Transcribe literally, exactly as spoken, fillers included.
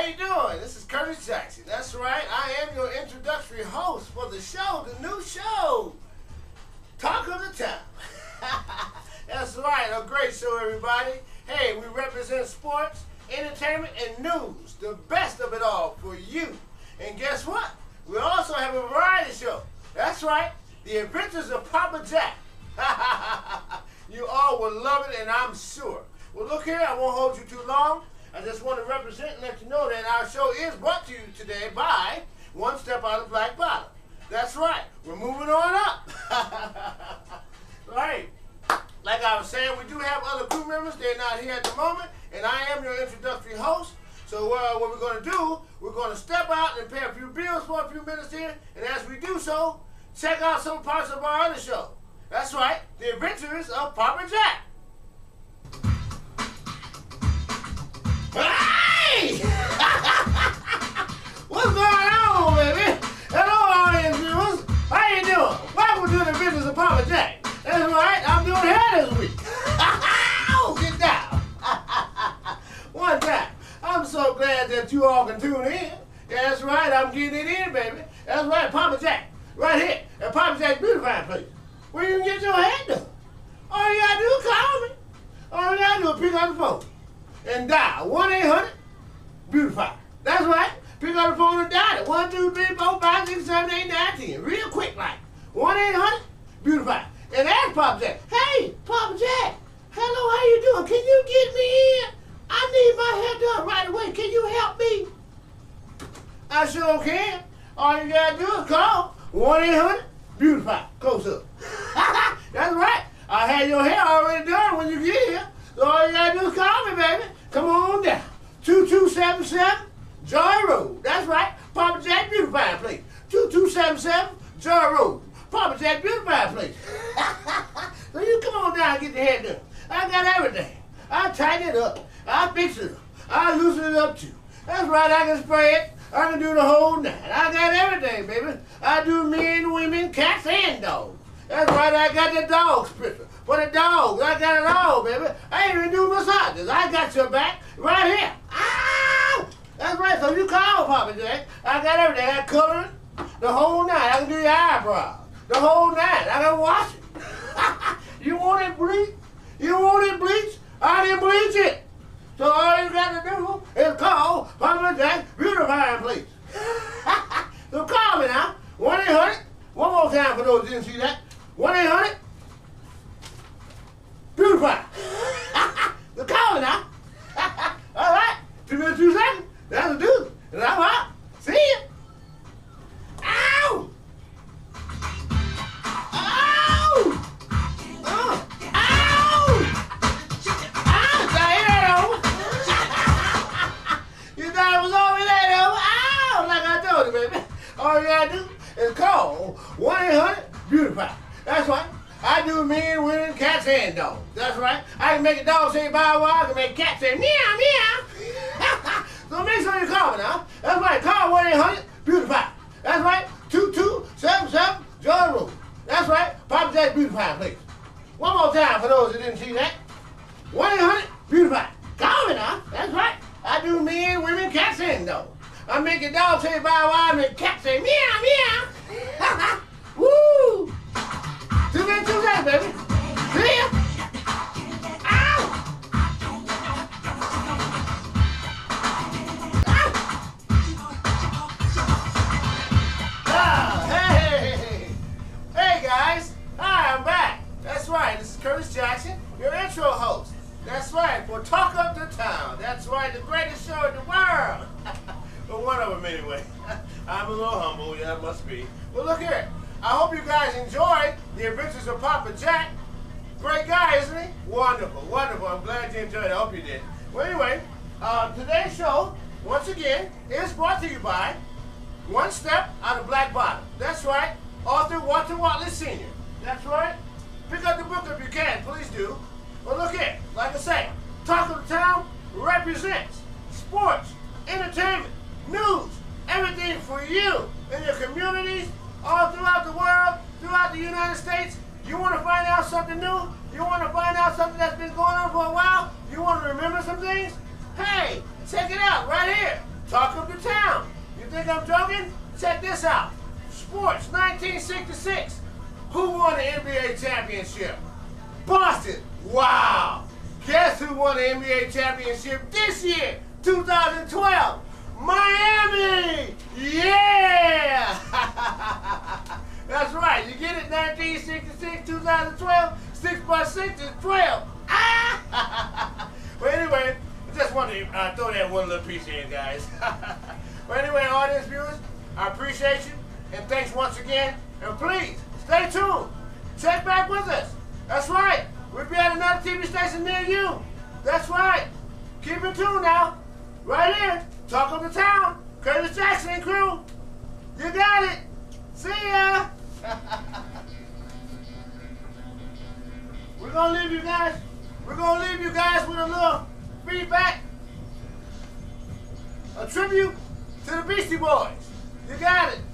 you doing? This is Curtis Jackson. That's right, I am your introductory host for the show, the new show, Talk of the Town. That's right, a great show, everybody. Hey, we represent sports, entertainment, and news, the best of it all for you. And guess what? We also have a variety show. That's right, The Adventures of Papa Jack. You all will love it, and I'm sure. Well, look here, I won't hold you too long. I just want to represent and let you know that our show is brought to you today by One Step Out of Black Bottom. That's right, we're moving on up. Right. Like I was saying, we do have other crew members. They're not here at the moment, and I am your introductory host. So uh, what we're going to do, we're going to step out and pay a few bills for a few minutes here, and as we do so, check out some parts of our other show. That's right, The Adventures of Papa Jack. Hey! What's going on, baby? Hello, audience viewers. How you doing? Welcome to The Adventures of Papa Jack. That's right, I'm doing hair this week. Oh, get down. One time. I'm so glad that you all can tune in. That's right, I'm getting it in, baby. That's right, Papa Jack. Right here at Papa Jack's Beautifying Place. Where you can get your hair done. All you gotta do is call me. All you gotta do is pick up the phone and dial one eight hundred beautify. That's right. Pick up the phone and dial it. one, two, three, four, five, six, seven, eight, nine, ten. Real quick like. one eight hundred beautify. And ask Papa Jack, hey, Papa Jack, hello, how you doing? Can you get me in? I need my hair done right away. Can you help me? I sure can. All you gotta do is call one eight hundred beautify. Close up. That's right. I had your hair already done when you get here. So all you gotta do is call me, baby. Come on down. two two seven seven Joy Road. That's right. Papa Jack Beautifying Place. two two seven seven Joy Road. Papa Jack Beautifying Place. So you come on down and get your hair done. I got everything. I tighten it up. I fix it up. I loosen it up too. That's right, I can spray it. I can do the whole night. I got everything, baby. I do men, women, cats, and dogs. That's right, I got the dog spritzer. For the dogs, I got it all, baby. I ain't even do massages. I got your back right here. Ow! That's right, so you call Papa Jack. I got everything. I got coloring the whole night. I can do your eyebrows the whole night. I can wash it. You want it bleached? You want it bleached? I didn't bleach it. So all you got to do is call Papa Jack Beautifying Place. So call me now. one eight hundred. One more time for those who didn't see that. one eight hundred beautify. So call me now. All right. Two minutes, two seconds. That's a do. And I'm out. See ya. Ow! Ow! Oh! Ow! Ow! Did I hear that over? You thought it was over there, though? Ow! Like I told you, baby. All you gotta do is call one eight hundred beautify. That's right. I do men, women, cats, and dogs. That's right. I can make a dog say bow wow. I can make a cat say meow, meow. So make sure you call me now. That's right. Call one eight hundred beautify. That's right. two two seven seven Joy Road. That's right. Papa Jack Beautifying Place. One more time for those who didn't see that. one eight hundred beautify. Call me now. That's right. I do men, women, cats, and dogs. I make a dog say bow wow. I make a cat say meow, meow. Woo! Two minutes, two seconds, baby. See ya. Ow! Ah, hey! Hey, guys. Hi, I'm back. That's right. This is Curtis Jackson, your intro host. That's right, for Talk of the Town. That's right, the greatest show in the world. Well, one of them anyway. I'm a little humble, yeah, it must be. Well, look here. I hope you guys enjoyed The Adventures of Papa Jack. Great guy, isn't he? Wonderful, wonderful. I'm glad you enjoyed it. I hope you did. Well, anyway, uh, today's show, once again, is brought to you by One Step Out of Black Bottom. That's right, author Walter Watley Senior That's right. Pick up the book if you can, please do. Well, look here. Like I say, Talk of the Town represents sports, entertainment, news, everything for you in your communities, all throughout the world, throughout the United States. You want to find out something new? You want to find out something that's been going on for a while? You want to remember some things? Hey, check it out right here. Talk of the town. You think I'm joking? Check this out. Sports nineteen sixty-six. Who won the N B A championship? Boston. Wow. Guess who won the N B A championship this year? two thousand twelve. Miami. Yeah. That's right. You get it? nineteen sixty-six, two thousand twelve. six plus six is twelve. Ah. Well, anyway, I just wanted to uh, throw that one little piece in, guys. Well, anyway, audience viewers, I appreciate you. And thanks once again. And please, stay tuned. Check back with us. That's right. We'll be at another T V station near you. That's right. Keep it tuned now. Right here. Talk of the town. Curtis Jackson and crew. You got it. See ya. We're going to leave you guys. We're going to leave you guys with a little feedback. A tribute to the Beastie Boys. You got it.